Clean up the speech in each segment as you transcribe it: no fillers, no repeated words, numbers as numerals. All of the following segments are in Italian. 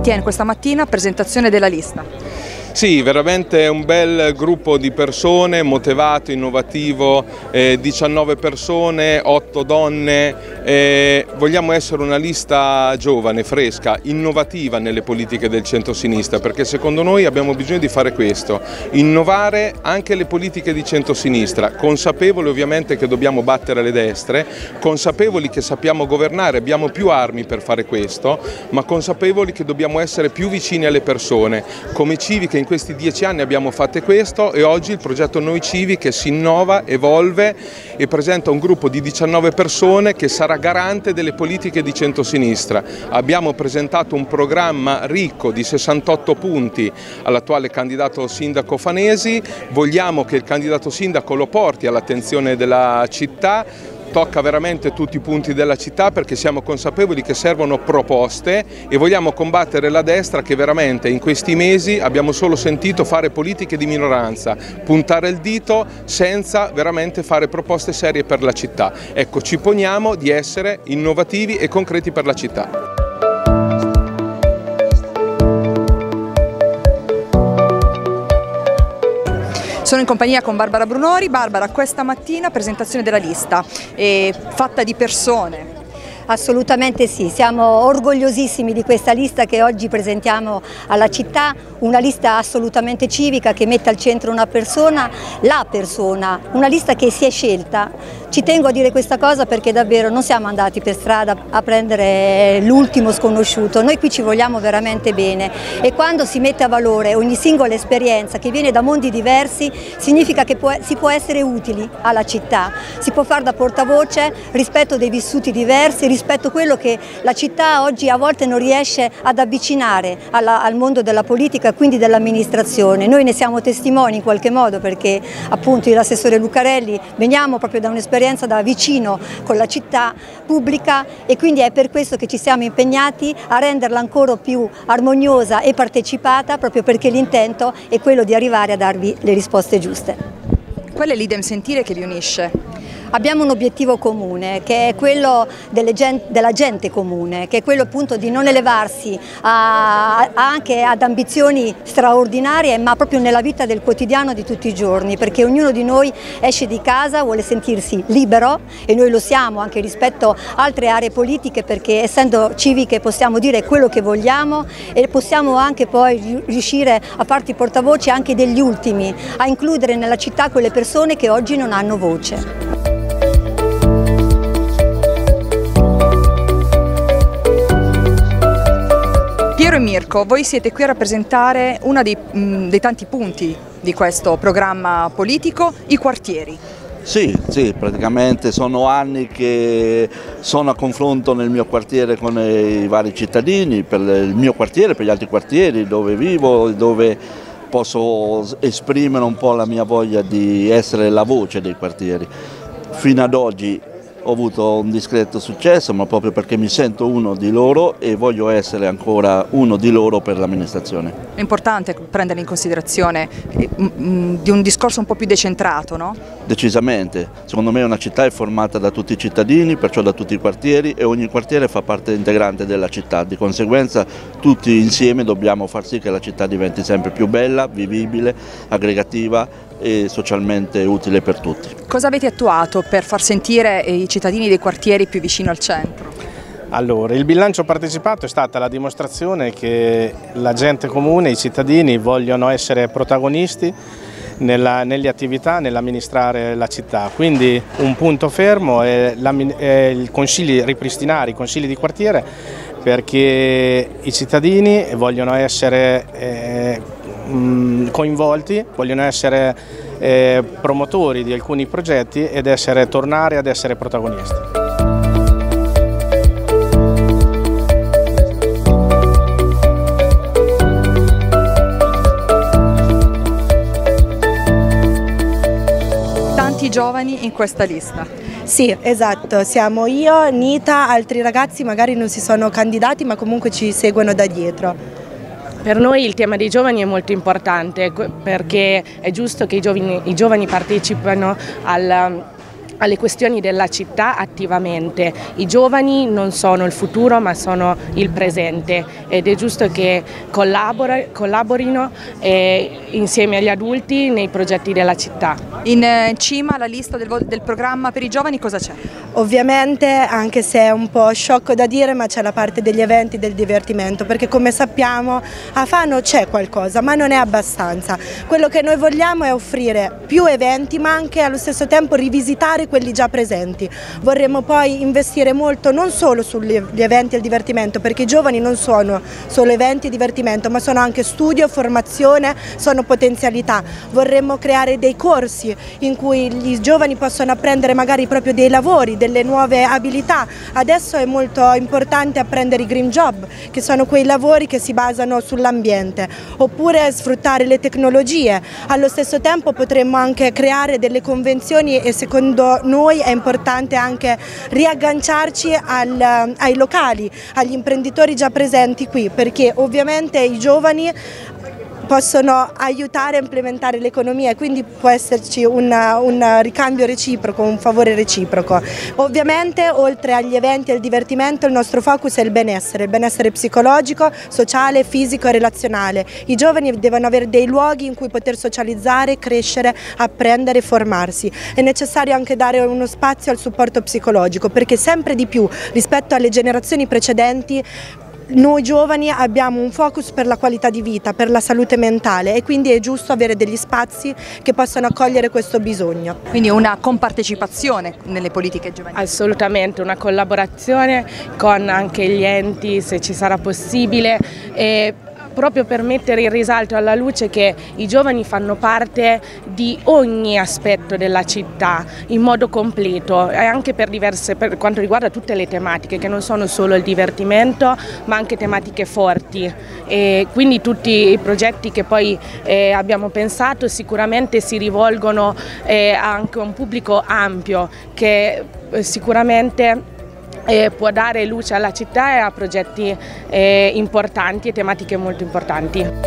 tiene questa mattina presentazione della lista. Sì, veramente un bel gruppo di persone, motivato, innovativo, 19 persone, 8 donne. Vogliamo essere una lista giovane, fresca, innovativa nelle politiche del centro-sinistra, perché secondo noi abbiamo bisogno di fare questo, innovare anche le politiche di centro-sinistra, consapevoli ovviamente che dobbiamo battere le destre, consapevoli che sappiamo governare, abbiamo più armi per fare questo, ma consapevoli che dobbiamo essere più vicini alle persone. Come Civica in questi 10 anni abbiamo fatto questo e oggi il progetto Noi Civiche si innova, evolve e presenta un gruppo di 19 persone che sarà garante delle politiche di centrosinistra. Abbiamo presentato un programma ricco di 68 punti all'attuale candidato sindaco Fanesi, vogliamo che il candidato sindaco lo porti all'attenzione della città. Tocca veramente tutti i punti della città perché siamo consapevoli che servono proposte e vogliamo combattere la destra che veramente in questi mesi abbiamo solo sentito fare politiche di minoranza, puntare il dito senza veramente fare proposte serie per la città. Ecco, ci poniamo di essere innovativi e concreti per la città. Sono in compagnia con Barbara Brunori. Barbara, questa mattina presentazione della lista, fatta di persone. Assolutamente sì, siamo orgogliosissimi di questa lista che oggi presentiamo alla città, una lista assolutamente civica che mette al centro una persona, la persona, una lista che si è scelta. Ci tengo a dire questa cosa perché davvero non siamo andati per strada a prendere l'ultimo sconosciuto, noi qui ci vogliamo veramente bene e quando si mette a valore ogni singola esperienza che viene da mondi diversi significa che si può essere utili alla città, si può fare da portavoce rispetto dei vissuti diversi, rispetto a quello che la città oggi a volte non riesce ad avvicinare al mondo della politica e quindi dell'amministrazione. Noi ne siamo testimoni in qualche modo perché appunto io e l'assessore Lucarelli veniamo proprio da un'esperienza da vicino con la città pubblica e quindi è per questo che ci siamo impegnati a renderla ancora più armoniosa e partecipata proprio perché l'intento è quello di arrivare a darvi le risposte giuste. Qual è l'idem sentire che vi unisce? Abbiamo un obiettivo comune che è quello della gente comune, che è quello appunto di non elevarsi anche ad ambizioni straordinarie ma proprio nella vita del quotidiano di tutti i giorni, perché ognuno di noi esce di casa, vuole sentirsi libero e noi lo siamo anche rispetto a altre aree politiche perché essendo civiche possiamo dire quello che vogliamo e possiamo anche poi riuscire a farti portavoce anche degli ultimi, a includere nella città quelle persone che oggi non hanno voce. Piero e Mirko, voi siete qui a rappresentare uno dei tanti punti di questo programma politico, i quartieri. Sì, praticamente sono anni che sono a confronto nel mio quartiere con i vari cittadini, per il mio quartiere, per gli altri quartieri dove vivo, dove posso esprimere un po' la mia voglia di essere la voce dei quartieri. Fino ad oggi ho avuto un discreto successo, ma proprio perché mi sento uno di loro e voglio essere ancora uno di loro per l'amministrazione. È importante prendere in considerazione di un discorso un po' più decentrato, no? Decisamente. Secondo me una città è formata da tutti i cittadini, perciò da tutti i quartieri e ogni quartiere fa parte integrante della città. Di conseguenza tutti insieme dobbiamo far sì che la città diventi sempre più bella, vivibile, aggregativa e socialmente utile per tutti. Cosa avete attuato per far sentire i cittadini dei quartieri più vicino al centro? Allora, il bilancio partecipato è stata la dimostrazione che la gente comune, i cittadini vogliono essere protagonisti nelle attività, nell'amministrare la città, quindi un punto fermo è ripristinare i consigli di quartiere perché i cittadini vogliono essere coinvolti, vogliono essere promotori di alcuni progetti ed tornare ad essere protagonisti. Tanti giovani in questa lista. Sì, esatto, siamo io, Nita, altri ragazzi magari non si sono candidati ma comunque ci seguono da dietro. Per noi il tema dei giovani è molto importante perché è giusto che i giovani partecipino alle questioni della città attivamente. I giovani non sono il futuro ma sono il presente ed è giusto che collaborino insieme agli adulti nei progetti della città. In cima alla lista del programma per i giovani cosa c'è? Ovviamente, anche se è un po' sciocco da dire, ma c'è la parte degli eventi e del divertimento, perché come sappiamo a Fano c'è qualcosa ma non è abbastanza. Quello che noi vogliamo è offrire più eventi ma anche allo stesso tempo rivisitare quelli già presenti. Vorremmo poi investire molto non solo sugli eventi e il divertimento, perché i giovani non sono solo eventi e divertimento ma sono anche studio, formazione, sono potenzialità. Vorremmo creare dei corsi in cui i giovani possono apprendere magari proprio dei lavori, delle nuove abilità. Adesso è molto importante apprendere i green job, che sono quei lavori che si basano sull'ambiente, oppure sfruttare le tecnologie. Allo stesso tempo potremmo anche creare delle convenzioni e secondo noi è importante anche riagganciarci ai locali, agli imprenditori già presenti qui, perché ovviamente i giovani possono aiutare a implementare l'economia e quindi può esserci un ricambio reciproco, un favore reciproco. Ovviamente oltre agli eventi e al divertimento il nostro focus è il benessere psicologico, sociale, fisico e relazionale. I giovani devono avere dei luoghi in cui poter socializzare, crescere, apprendere e formarsi. È necessario anche dare uno spazio al supporto psicologico, perché sempre di più rispetto alle generazioni precedenti noi giovani abbiamo un focus per la qualità di vita, per la salute mentale e quindi è giusto avere degli spazi che possano accogliere questo bisogno. Quindi una compartecipazione nelle politiche giovanili? Assolutamente, una collaborazione con anche gli enti se ci sarà possibile, proprio per mettere in risalto alla luce che i giovani fanno parte di ogni aspetto della città in modo completo e anche per quanto riguarda tutte le tematiche che non sono solo il divertimento ma anche tematiche forti, e quindi tutti i progetti che poi abbiamo pensato sicuramente si rivolgono anche a un pubblico ampio che sicuramente può dare luce alla città e a progetti importanti e tematiche molto importanti.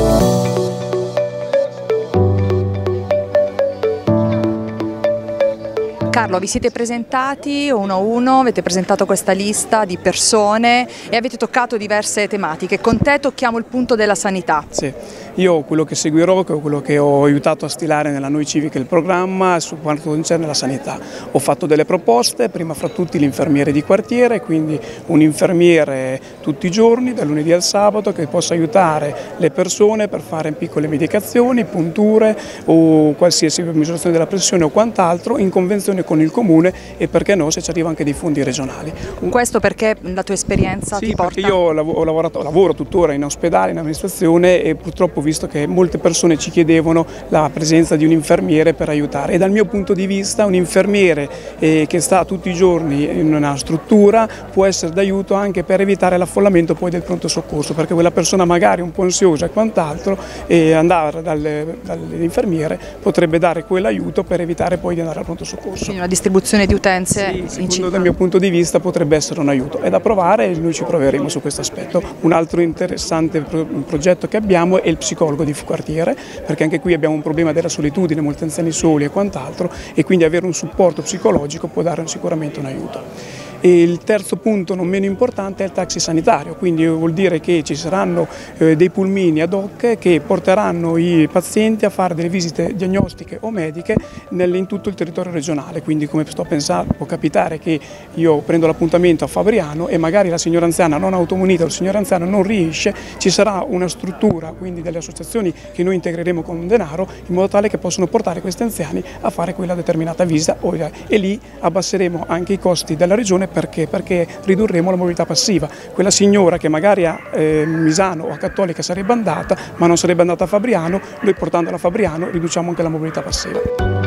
Carlo, vi siete presentati uno a uno, avete presentato questa lista di persone e avete toccato diverse tematiche. Con te tocchiamo il punto della sanità. Sì, io quello che seguirò, quello che ho aiutato a stilare nella Noi Civica il programma su quanto concerne la sanità. Ho fatto delle proposte, prima fra tutti l'infermiere di quartiere, quindi un infermiere tutti i giorni, dal lunedì al sabato, che possa aiutare le persone per fare piccole medicazioni, punture o qualsiasi misurazione della pressione o quant'altro in convenzione con il comune e perché no se ci arriva anche dei fondi regionali. Questo perché la tua esperienza ti porta? Sì, perché io lavoro tuttora in ospedale, in amministrazione e purtroppo ho visto che molte persone ci chiedevano la presenza di un infermiere per aiutare e dal mio punto di vista un infermiere che sta tutti i giorni in una struttura può essere d'aiuto anche per evitare l'affollamento poi del pronto soccorso, perché quella persona magari un po' ansiosa e quant'altro e andare dall'infermiere potrebbe dare quell'aiuto per evitare poi di andare al pronto soccorso. Quindi una distribuzione di utenze in città. Dal mio punto di vista potrebbe essere un aiuto, è da provare e noi ci proveremo su questo aspetto. Un altro interessante progetto che abbiamo è il psicologo di quartiere, perché anche qui abbiamo un problema della solitudine, molti anziani soli e quant'altro e quindi avere un supporto psicologico può dare sicuramente un aiuto. E il terzo punto non meno importante è il taxi sanitario, quindi vuol dire che ci saranno dei pulmini ad hoc che porteranno i pazienti a fare delle visite diagnostiche o mediche in tutto il territorio regionale, quindi come sto pensando può capitare che io prendo l'appuntamento a Fabriano e magari la signora anziana non automunita o il signor anziano non riesce, ci sarà una struttura, quindi delle associazioni che noi integreremo con denaro in modo tale che possono portare questi anziani a fare quella determinata visita e lì abbasseremo anche i costi della regione. Perché ridurremo la mobilità passiva. Quella signora che magari a Misano o a Cattolica sarebbe andata, ma non sarebbe andata a Fabriano, noi portandola a Fabriano riduciamo anche la mobilità passiva.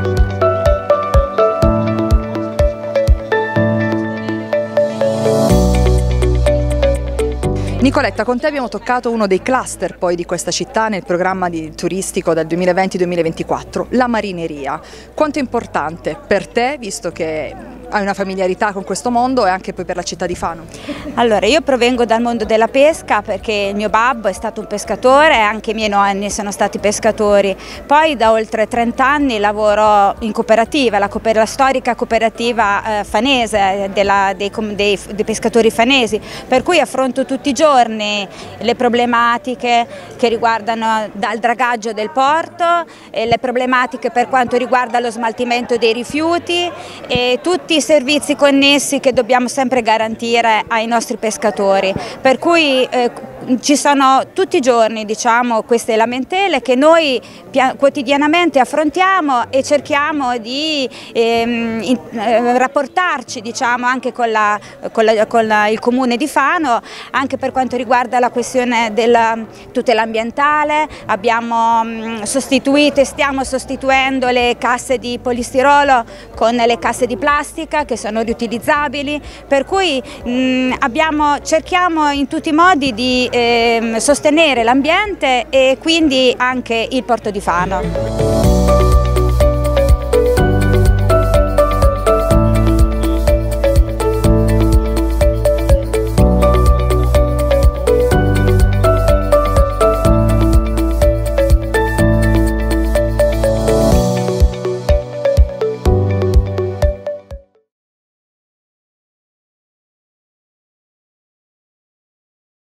Nicoletta, con te abbiamo toccato uno dei cluster poi di questa città nel programma turistico del 2020-2024, la marineria. Quanto è importante per te, visto che hai una familiarità con questo mondo e anche poi per la città di Fano. Allora, io provengo dal mondo della pesca perché il mio babbo è stato un pescatore e anche i miei nonni sono stati pescatori. Poi da oltre 30 anni lavoro in cooperativa, la storica cooperativa fanese dei pescatori fanesi, per cui affronto tutti i giorni le problematiche che riguardano dal dragaggio del porto, le problematiche per quanto riguarda lo smaltimento dei rifiuti e tutti i servizi connessi che dobbiamo sempre garantire ai nostri pescatori, per cui ci sono tutti i giorni, diciamo, queste lamentele che noi quotidianamente affrontiamo e cerchiamo di rapportarci, diciamo, anche con il comune di Fano, anche per quanto riguarda la questione della tutela ambientale. Abbiamo sostituito e stiamo sostituendo le casse di polistirolo con le casse di plastica che sono riutilizzabili, per cui cerchiamo in tutti i modi di sostenere l'ambiente e quindi anche il porto di Fano.